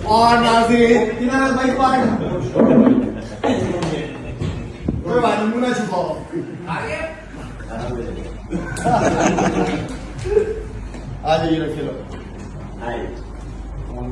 और नाज़रीन किनारे भाई पार्ट कोई बात नहीं मुना छुपाओ आ जाइए रख लो।